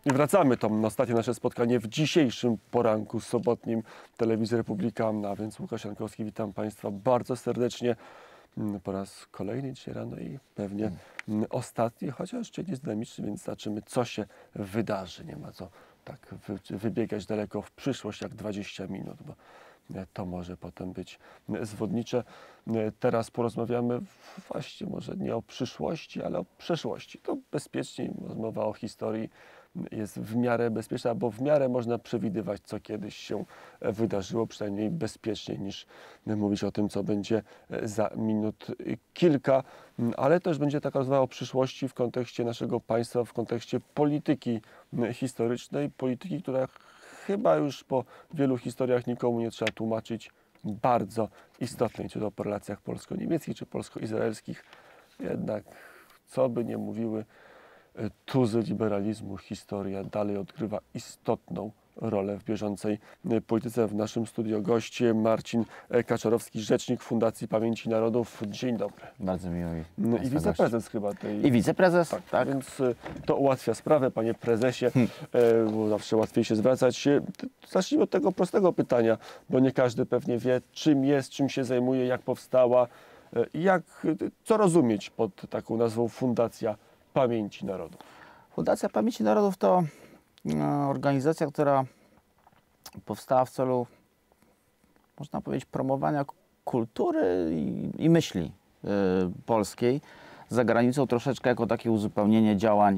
I wracamy to na ostatnie nasze spotkanie w dzisiejszym poranku sobotnim Telewizji Republika. A więc Łukasz Jankowski, witam Państwa bardzo serdecznie po raz kolejny dzisiaj rano i pewnie ostatni, chociaż jeszcze nie jest dynamiczny, więc zobaczymy, co się wydarzy. Nie ma co tak wybiegać daleko w przyszłość jak 20 minut, bo to może potem być zwodnicze. Teraz porozmawiamy właśnie może nie o przyszłości, ale o przeszłości. To bezpieczniej, rozmowa o historii jest w miarę bezpieczna, bo w miarę można przewidywać, co kiedyś się wydarzyło, przynajmniej bezpieczniej niż mówić o tym, co będzie za minut kilka, ale też będzie taka rozmowa o przyszłości w kontekście naszego państwa, w kontekście polityki historycznej, polityki, która chyba już po wielu historiach nikomu nie trzeba tłumaczyć, bardzo istotnej, czy to po relacjach polsko-niemieckich, czy polsko-izraelskich. Jednak, co by nie mówiły tuzy liberalizmu, historia dalej odgrywa istotną rolę w bieżącej polityce. W naszym studio gość Marcin Kaczorowski, rzecznik Fundacji Pamięci Narodów. Dzień dobry. Bardzo miło mi. I wiceprezes chyba tej... I wiceprezes, tak. Więc to ułatwia sprawę, panie prezesie, bo zawsze łatwiej się zwracać. Zacznijmy od tego prostego pytania, bo nie każdy pewnie wie, czym jest, czym się zajmuje, jak powstała, co rozumieć pod taką nazwą Fundacja Pamięci Narodów. Fundacja Pamięci Narodów to organizacja, która powstała w celu, można powiedzieć, promowania kultury i myśli polskiej za granicą, troszeczkę jako takie uzupełnienie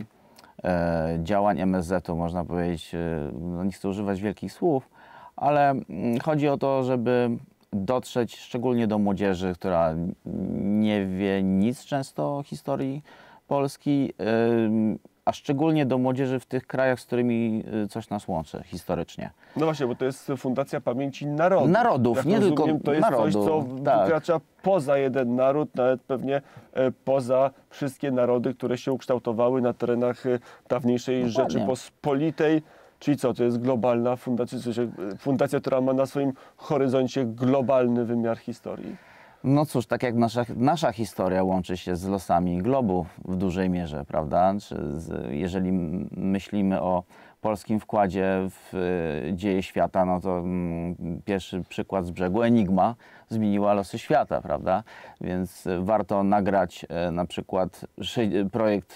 działań MSZ-u, można powiedzieć. No nie chcę używać wielkich słów, ale chodzi o to, żeby dotrzeć szczególnie do młodzieży, która nie wie nic często o historii Polski, a szczególnie do młodzieży w tych krajach, z którymi coś nas łączy historycznie. No właśnie, bo to jest Fundacja Pamięci Narodów. Narodów, jak nie rozumiem, tylko to jest narodów. coś, co wykracza poza jeden naród, nawet pewnie poza wszystkie narody, które się ukształtowały na terenach dawniejszej Rzeczypospolitej. Czyli co, to jest globalna fundacja, fundacja, która ma na swoim horyzoncie globalny wymiar historii? No cóż, tak jak nasza historia łączy się z losami globu w dużej mierze, prawda? Jeżeli myślimy o polskim wkładzie w dzieje świata, no to pierwszy przykład z brzegu, Enigma, zmieniła losy świata, prawda? Więc warto nagrać na przykład projekt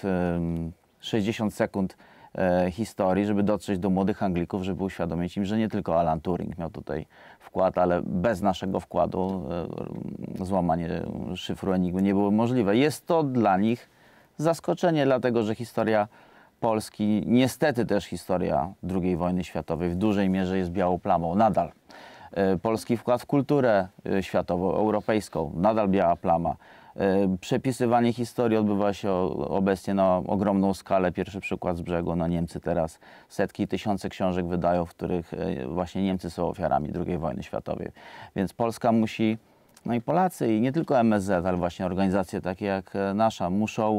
60 sekund historii, żeby dotrzeć do młodych Anglików, żeby uświadomić im, że nie tylko Alan Turing miał tutaj wkład, ale bez naszego wkładu złamanie szyfru Enigmy nie było możliwe. Jest to dla nich zaskoczenie, dlatego że historia Polski, niestety też historia II wojny światowej w dużej mierze jest białą plamą, nadal. Polski wkład w kulturę światową, europejską, nadal biała plama. Przepisywanie historii odbywa się obecnie na ogromną skalę. Pierwszy przykład z brzegu, no Niemcy teraz setki i tysiące książek wydają, w których właśnie Niemcy są ofiarami II wojny światowej. Więc Polska musi, no i Polacy, i nie tylko MSZ, ale właśnie organizacje takie jak nasza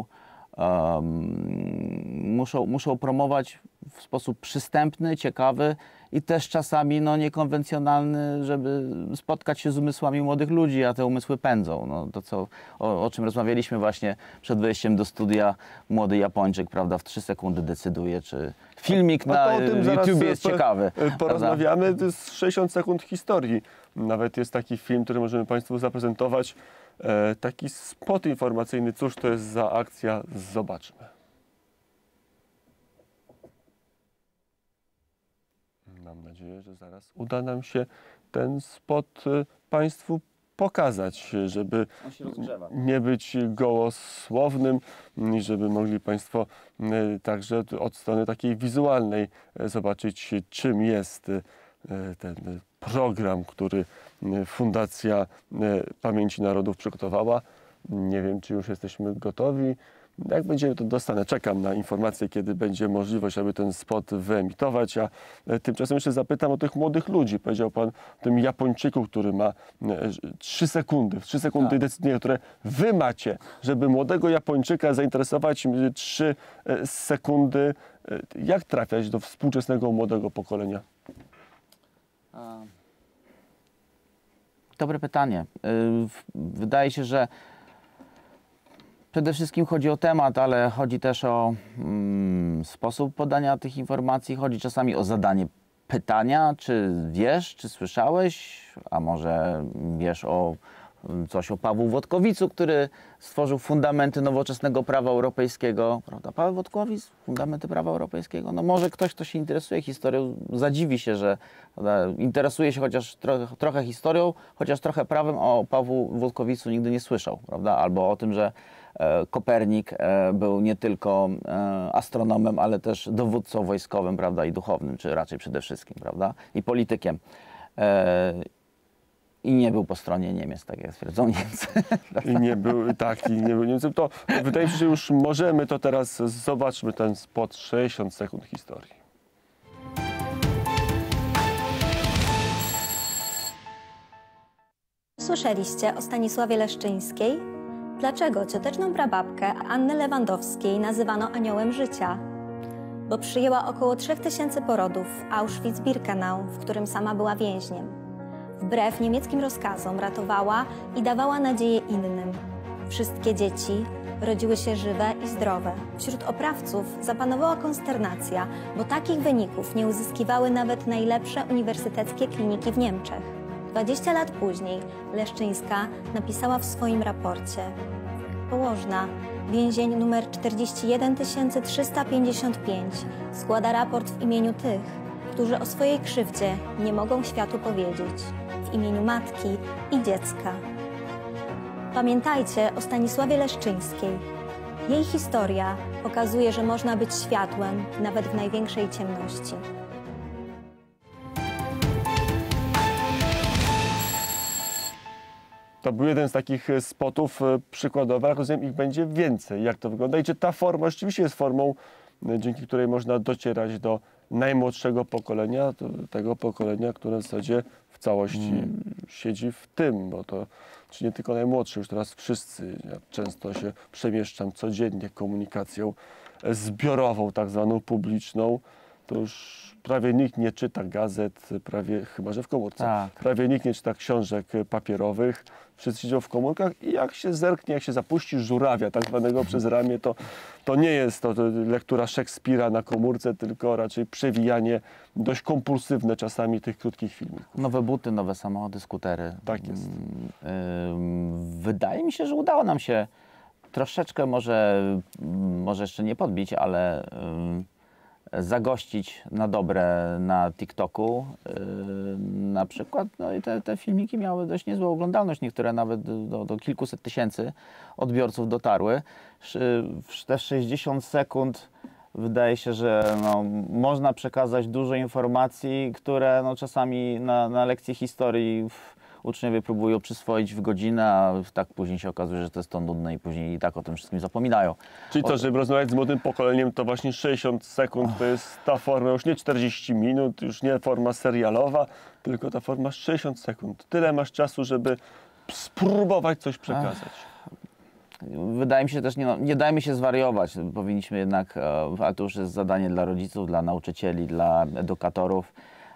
muszą promować w sposób przystępny, ciekawy i też czasami niekonwencjonalny, żeby spotkać się z umysłami młodych ludzi, a te umysły pędzą. No, to, o czym rozmawialiśmy właśnie przed wejściem do studia, młody Japończyk, prawda, w 3 sekundy decyduje, czy filmik na YouTube jest ciekawy. Porozmawiamy, prawda? To jest 60 sekund historii. Nawet jest taki film, który możemy Państwu zaprezentować. Taki spot informacyjny. Cóż to jest za akcja? Zobaczmy. Mam nadzieję, że zaraz uda nam się ten spot Państwu pokazać, żeby nie być gołosłownym i żeby mogli Państwo także od strony takiej wizualnej zobaczyć, czym jest ten program, który Fundacja Pamięci Narodów przygotowała. Nie wiem, czy już jesteśmy gotowi. Jak będziemy, to dostanę. Czekam na informację, kiedy będzie możliwość, aby ten spot wyemitować. A tymczasem jeszcze zapytam o tych młodych ludzi. Powiedział Pan o tym Japończyku, który ma 3 sekundy. W 3 sekundy decyduje, które Wy macie, żeby młodego Japończyka zainteresować 3 sekundy. Jak trafiać do współczesnego młodego pokolenia? Dobre pytanie. Wydaje się, że Przede wszystkim chodzi o temat, ale chodzi też o sposób podania tych informacji. Chodzi czasami o zadanie pytania, czy wiesz, czy słyszałeś, a może wiesz coś o Pawłu Włodkowicu, który stworzył fundamenty nowoczesnego prawa europejskiego. Prawda? Paweł Włodkowicz, fundamenty prawa europejskiego. No może ktoś, kto się interesuje historią, zadziwi się, że interesuje się chociaż trochę historią, chociaż trochę prawem, o Pawłu Włodkowicu nigdy nie słyszał. Prawda? Albo o tym, że Kopernik był nie tylko astronomem, ale też dowódcą wojskowym, prawda, i duchownym, czy raczej przede wszystkim, prawda, i politykiem. I nie był po stronie Niemiec, tak jak twierdzą Niemcy. I nie był, tak, i nie był Niemcem. To wydaje mi się, że już możemy to teraz, zobaczmy ten spot 60 sekund historii. Słyszeliście o Stanisławie Leszczyńskiej? Dlaczego cioteczną prababkę Anny Lewandowskiej nazywano aniołem życia? Bo przyjęła około 3000 porodów w Auschwitz-Birkenau, w którym sama była więźniem. Wbrew niemieckim rozkazom ratowała i dawała nadzieję innym. Wszystkie dzieci rodziły się żywe i zdrowe. Wśród oprawców zapanowała konsternacja, bo takich wyników nie uzyskiwały nawet najlepsze uniwersyteckie kliniki w Niemczech. 20 lat później Leszczyńska napisała w swoim raporcie: położna, więzień numer 41355, składa raport w imieniu tych, którzy o swojej krzywdzie nie mogą światu powiedzieć, w imieniu matki i dziecka. Pamiętajcie o Stanisławie Leszczyńskiej. Jej historia pokazuje, że można być światłem nawet w największej ciemności. To był jeden z takich spotów przykładowych, jak rozumiem, ich będzie więcej. Jak to wygląda i czy ta forma rzeczywiście jest formą, dzięki której można docierać do najmłodszego pokolenia, tego pokolenia, które w zasadzie w całości siedzi w tym, bo to czy nie tylko najmłodszy, już teraz wszyscy. Ja często się przemieszczam codziennie komunikacją zbiorową, tak zwaną publiczną. To już prawie nikt nie czyta gazet, prawie, chyba że w komórce. Tak. Prawie nikt nie czyta książek papierowych. Wszyscy siedzą w komórkach i jak się zerknie, jak się zapuści żurawia tak zwanego przez ramię, to nie jest to lektura Szekspira na komórce, tylko raczej przewijanie dość kompulsywne czasami tych krótkich filmików. Nowe buty, nowe samochody, skutery. Tak jest. Wydaje mi się, że udało nam się troszeczkę może jeszcze nie podbić, ale zagościć na dobre na TikToku. Na przykład, no i te filmiki miały dość niezłą oglądalność, niektóre nawet do kilkuset tysięcy odbiorców dotarły. Te 60 sekund wydaje się, że no, można przekazać dużo informacji, które no, czasami na lekcji historii uczniowie próbują przyswoić w godzinę, a tak później się okazuje, że to jest to nudne i później i tak o tym wszystkim zapominają. Czyli to, żeby rozmawiać z młodym pokoleniem, to właśnie 60 sekund to jest ta forma, już nie 40 minut, już nie forma serialowa, tylko ta forma 60 sekund. Tyle masz czasu, żeby spróbować coś przekazać. Wydaje mi się też, nie dajmy się zwariować. Powinniśmy jednak, ale to już jest zadanie dla rodziców, dla nauczycieli, dla edukatorów,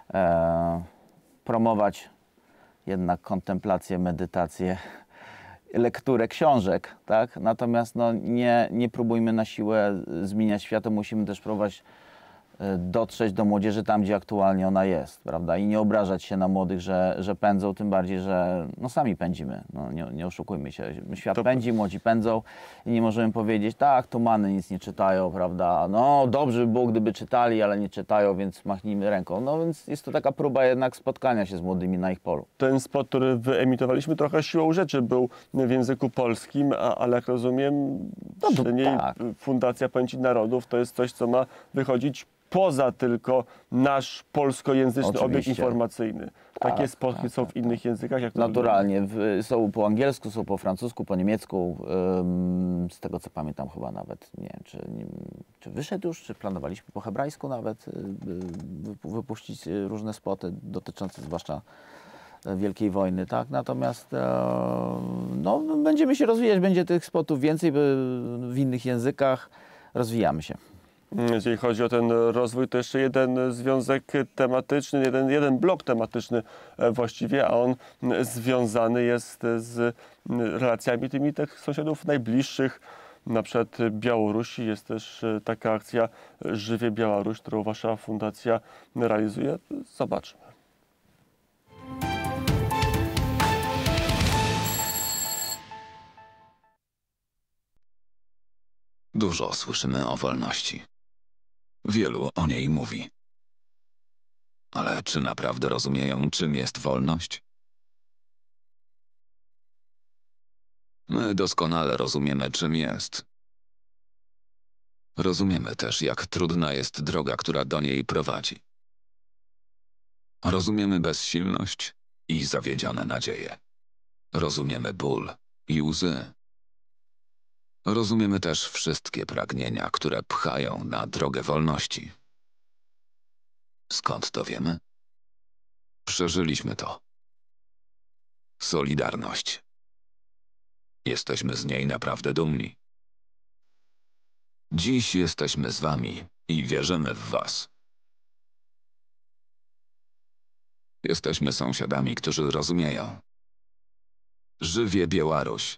promować jednak kontemplację, medytację, lekturę książek, tak? Natomiast no, nie próbujmy na siłę zmieniać świata, musimy też próbować dotrzeć do młodzieży tam, gdzie aktualnie ona jest, prawda? I nie obrażać się na młodych, że pędzą, tym bardziej, że no, sami pędzimy, no, nie oszukujmy się. Świat pędzi, młodzi pędzą i nie możemy powiedzieć, tak, tumany nic nie czytają, prawda? No dobrze by było, gdyby czytali, ale nie czytają, więc machnijmy ręką. No więc jest to taka próba jednak spotkania się z młodymi na ich polu. Ten spot, który wyemitowaliśmy, trochę siłą rzeczy był w języku polskim, ale jak rozumiem, tak. Fundacja Pamięci Narodów to jest coś, co ma wychodzić poza tylko nasz polskojęzyczny obieg informacyjny. Takie spotki są w innych językach? Jak to naturalnie. Są po angielsku, są po francusku, po niemiecku. Z tego co pamiętam chyba nawet, nie wiem, czy wyszedł już, czy planowaliśmy po hebrajsku nawet wypuścić różne spoty dotyczące zwłaszcza Wielkiej Wojny, tak? Natomiast no, będziemy się rozwijać, będzie tych spotów więcej w innych językach. Rozwijamy się. Jeżeli chodzi o ten rozwój, to jeszcze jeden związek tematyczny, jeden blok tematyczny właściwie, a on związany jest z relacjami tych sąsiadów najbliższych, na przykład Białorusi. Jest też taka akcja Żywie Białoruś, którą wasza fundacja realizuje. Zobaczmy. Dużo słyszymy o wolności. Wielu o niej mówi. Ale czy naprawdę rozumieją, czym jest wolność? My doskonale rozumiemy, czym jest. Rozumiemy też, jak trudna jest droga, która do niej prowadzi. Rozumiemy bezsilność i zawiedzione nadzieje. Rozumiemy ból i łzy. Rozumiemy też wszystkie pragnienia, które pchają na drogę wolności. Skąd to wiemy? Przeżyliśmy to. Solidarność. Jesteśmy z niej naprawdę dumni. Dziś jesteśmy z wami i wierzymy w was. Jesteśmy sąsiadami, którzy rozumieją. Żywie Białoruś!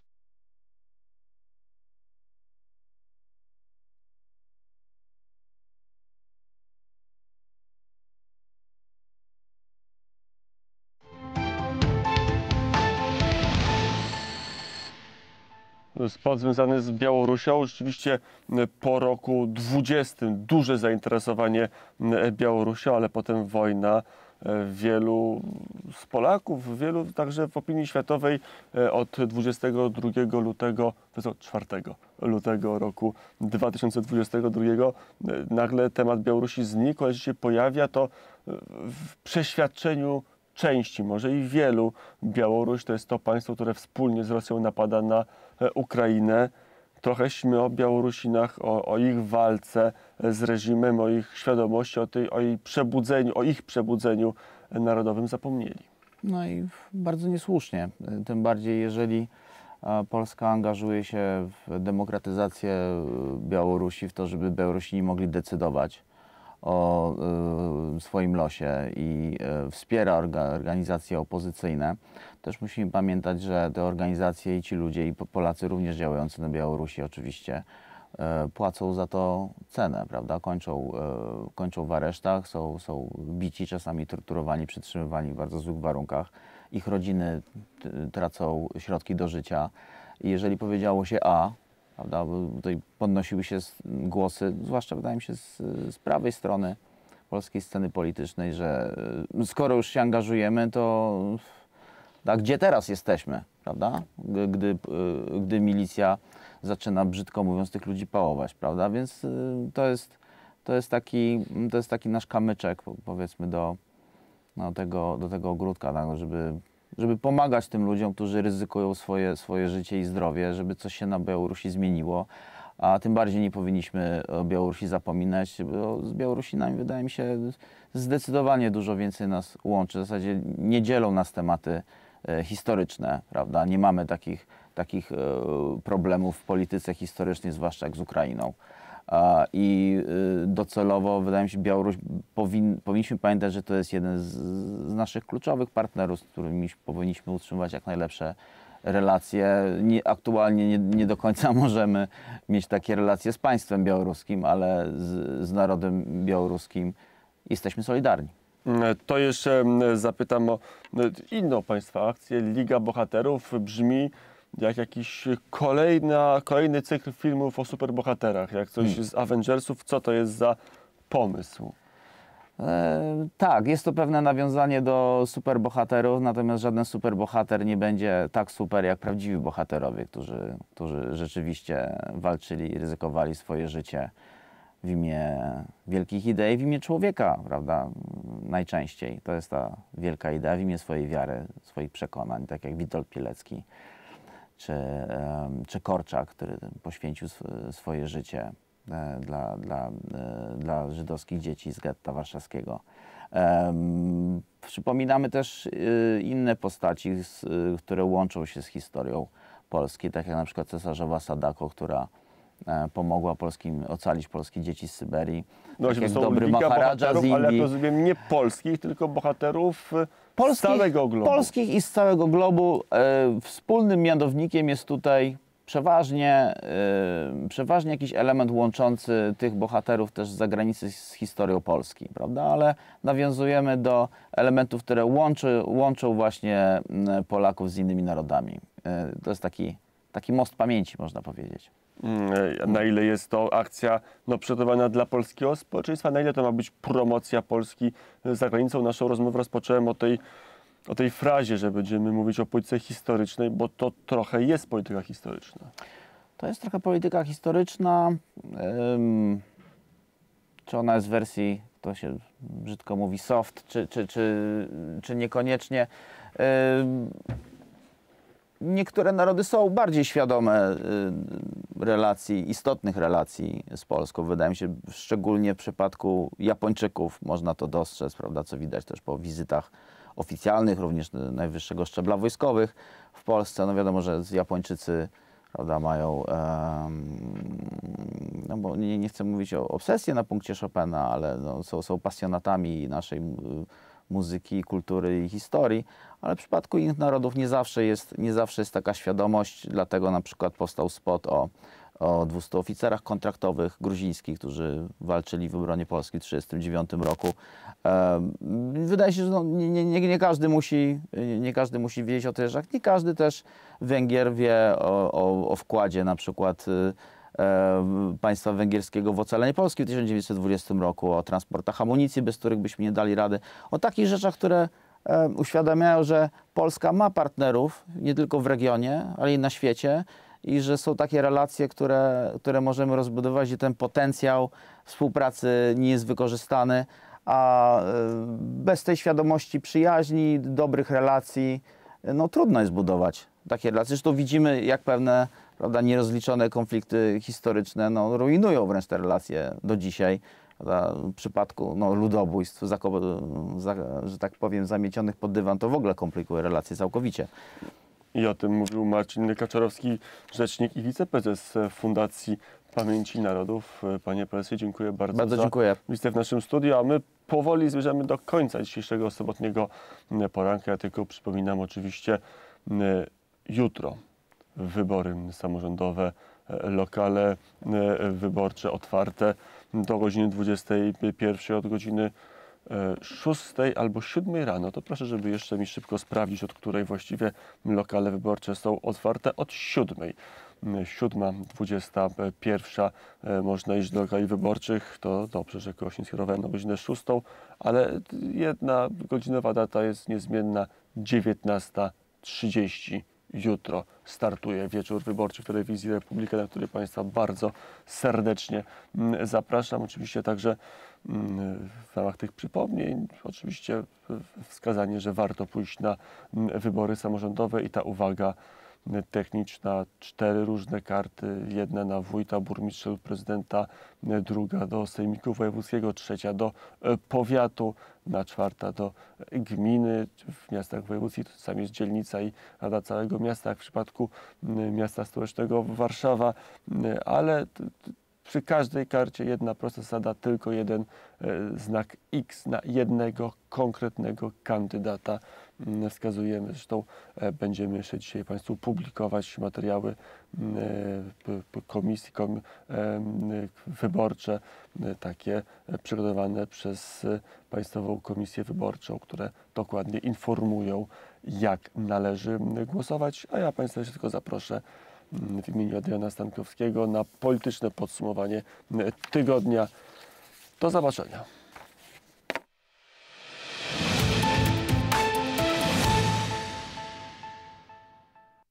Sport związany z Białorusią. Rzeczywiście po roku 20 duże zainteresowanie Białorusią, ale potem wojna. Wielu z Polaków, wielu także w opinii światowej od 22 lutego, 4 lutego roku 2022 nagle temat Białorusi znikł, ale się pojawia to w przeświadczeniu części, może i wielu. Białoruś to jest to państwo, które wspólnie z Rosją napada na Ukrainę. Trochęśmy o Białorusinach, o ich walce z reżimem, o ich świadomości, o ich przebudzeniu narodowym zapomnieli. No i bardzo niesłusznie. Tym bardziej, jeżeli Polska angażuje się w demokratyzację Białorusi, w to, żeby Białorusini mogli decydować o swoim losie i wspiera organizacje opozycyjne. Też musimy pamiętać, że te organizacje i ci ludzie, i Polacy również działający na Białorusi oczywiście płacą za to cenę, prawda? Kończą w aresztach, są bici, czasami torturowani, przetrzymywani w bardzo złych warunkach. Ich rodziny tracą środki do życia. I jeżeli powiedziało się A, prawda, bo tutaj podnosiły się głosy, zwłaszcza wydaje mi się z prawej strony polskiej sceny politycznej, że skoro już się angażujemy, to gdzie teraz jesteśmy, prawda? Gdy milicja zaczyna, brzydko mówiąc, tych ludzi pałować, prawda? Więc to jest taki nasz kamyczek, powiedzmy, do tego ogródka, tak? Żeby pomagać tym ludziom, którzy ryzykują swoje życie i zdrowie, żeby coś się na Białorusi zmieniło. A tym bardziej nie powinniśmy o Białorusi zapominać, bo z Białorusinami, wydaje mi się, zdecydowanie dużo więcej nas łączy. W zasadzie nie dzielą nas tematy historyczne, prawda? Nie mamy takich problemów w polityce historycznej, zwłaszcza jak z Ukrainą. I docelowo, wydaje mi się, Białoruś powinniśmy pamiętać, że to jest jeden z naszych kluczowych partnerów, z którymi powinniśmy utrzymywać jak najlepsze relacje. Aktualnie nie do końca możemy mieć takie relacje z państwem białoruskim, ale z narodem białoruskim jesteśmy solidarni. To jeszcze zapytam o inną państwa akcję. Liga Bohaterów brzmi jak jakiś kolejny cykl filmów o superbohaterach, jak coś z Avengersów. Co to jest za pomysł? Tak, jest to pewne nawiązanie do superbohaterów, natomiast żaden superbohater nie będzie tak super jak prawdziwi bohaterowie, którzy rzeczywiście walczyli i ryzykowali swoje życie w imię wielkich idei, w imię człowieka, prawda? Najczęściej to jest ta wielka idea, w imię swojej wiary, swoich przekonań, tak jak Witold Pilecki czy Korczak, który poświęcił swoje życie dla żydowskich dzieci z getta warszawskiego. Przypominamy też inne postaci, które łączą się z historią Polski, tak jak na przykład cesarzowa Sadako, która pomogła ocalić polskie dzieci z Syberii. No, tak jak są dobry Liga Maharaja z Indii. Ale jak rozumiem, nie polskich, tylko bohaterów z całego globu. Polskich i z całego globu. Wspólnym mianownikiem jest tutaj przeważnie jakiś element łączący tych bohaterów też z zagranicy z historią Polski, prawda? Ale nawiązujemy do elementów, które łączą właśnie Polaków z innymi narodami. To jest taki most pamięci, można powiedzieć. Na ile jest to akcja przygotowana dla polskiego społeczeństwa, na ile to ma być promocja Polski za granicą? Naszą rozmowę rozpocząłem o tej frazie, że będziemy mówić o polityce historycznej, bo to trochę jest polityka historyczna. To jest trochę polityka historyczna. Czy ona jest w wersji, to się brzydko mówi, soft, czy niekoniecznie. Niektóre narody są bardziej świadome istotnych relacji z Polską. Wydaje mi się, szczególnie w przypadku Japończyków można to dostrzec, prawda, co widać też po wizytach oficjalnych, również najwyższego szczebla wojskowych w Polsce. No wiadomo, że Japończycy, prawda, mają, no bo nie chcę mówić o obsesji na punkcie Chopina, ale no, są pasjonatami naszej muzyki, kultury i historii, ale w przypadku innych narodów nie zawsze jest taka świadomość, dlatego na przykład powstał spot o 200 oficerach kontraktowych gruzińskich, którzy walczyli w obronie Polski w 1939 roku. Wydaje się, że no, nie każdy musi wiedzieć o tych rzeczach. Nie każdy też Węgier wie o wkładzie na przykład państwa węgierskiego w ocalenie Polski w 1920 roku, o transportach amunicji, bez których byśmy nie dali rady, o takich rzeczach, które uświadamiają, że Polska ma partnerów nie tylko w regionie, ale i na świecie i że są takie relacje, które możemy rozbudować, gdzie ten potencjał współpracy nie jest wykorzystany, a bez tej świadomości przyjaźni, dobrych relacji, no trudno jest budować takie relacje. Zresztą widzimy, jak pewne, prawda, nierozliczone konflikty historyczne no, rujnują wręcz te relacje do dzisiaj. W przypadku ludobójstw, że tak powiem, zamiecionych pod dywan, to w ogóle komplikuje relacje całkowicie. I o tym mówił Marcin Kaczorowski, rzecznik i wiceprezes Fundacji Pamięci Narodów. Panie prezesie, dziękuję bardzo dziękuję. Wizytę w naszym studiu, a my powoli zmierzamy do końca dzisiejszego sobotniego poranka. Ja tylko przypominam oczywiście jutro wybory samorządowe, lokale wyborcze otwarte do godziny 21, od godziny 6 albo 7 rano. To proszę, żeby jeszcze mi szybko sprawdzić, od której właściwie lokale wyborcze są otwarte. Od 7. 7:21 można iść do lokali wyborczych. To dobrze, że Koło skierowałem na godzinę 6, ale jedna godzinowa data jest niezmienna, 19:30. Jutro startuje wieczór wyborczy w Telewizji Republika, na który Państwa bardzo serdecznie zapraszam. Oczywiście także w ramach tych przypomnień, oczywiście wskazanie, że warto pójść na wybory samorządowe i ta uwaga techniczna, 4 różne karty, jedna na wójta, burmistrza lub prezydenta, druga do sejmiku wojewódzkiego, trzecia do powiatu, na 4 do gminy. W miastach wojewódzkich to czasami jest dzielnica i rada całego miasta, jak w przypadku miasta stołecznego Warszawa, ale przy każdej karcie jedna prosta zasada, tylko jeden znak X na jednego konkretnego kandydata wskazujemy. Zresztą będziemy jeszcze dzisiaj Państwu publikować materiały komisji wyborcze, takie przygotowane przez Państwową Komisję Wyborczą, które dokładnie informują, jak należy głosować, a ja Państwa jeszcze tylko zaproszę w imieniu Adriana Stankowskiego na polityczne podsumowanie tygodnia. Do zobaczenia.